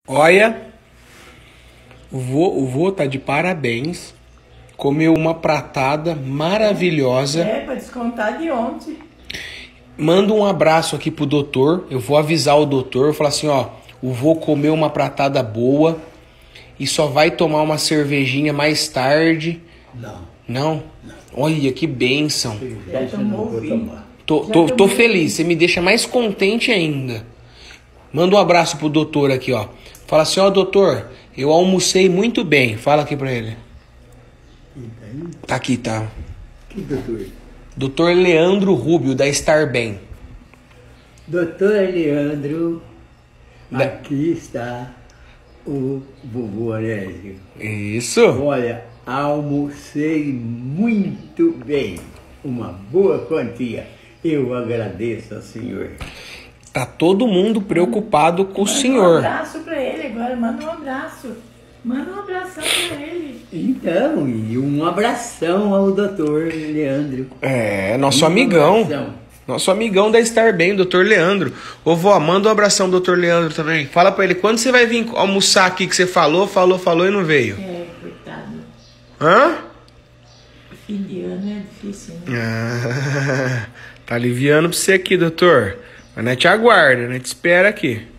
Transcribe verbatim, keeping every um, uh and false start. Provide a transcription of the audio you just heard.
Olha, o vô, o vô tá de parabéns. Comeu uma pratada maravilhosa. É, pra descontar de ontem. Manda um abraço aqui pro doutor. Eu vou avisar o doutor. Eu vou falar assim, ó. O vô comeu uma pratada boa e só vai tomar uma cervejinha mais tarde. Não. Não? Não. Olha, que bênção. Já tomou vinho. Tô, tô, tô feliz. Você me deixa mais contente ainda. Manda um abraço pro doutor aqui, ó. Fala assim, ó, doutor, eu almocei muito bem. Fala aqui pra ele. Tá aqui, tá. Que doutor? doutor Leandro Rubio, da Estar Bem. doutor Leandro, Da- aqui está o vovô Onésio. Isso. Olha, almocei muito bem. Uma boa quantia. Eu agradeço ao senhor. Tá todo mundo preocupado com o Manda um senhor. abraço pra ele agora, manda um abraço. Manda um abração pra ele. Então, e um abração ao doutor Leandro. É, nosso Um amigão. abração. Nosso amigão da Estar Bem, doutor Leandro. Ô, vó, manda um abração, doutor Leandro, também. Fala pra ele, quando você vai vir almoçar aqui que você falou, falou, falou e não veio? É, coitado. Hã? Fim de ano é difícil, né? Ah, tá aliviando pra você aqui, doutor. Mas nós te aguarda, né? Te espera aqui.